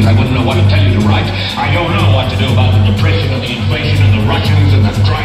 I wouldn't know what to tell you to write. I don't know what to do about the depression and the inflation and the Russians and the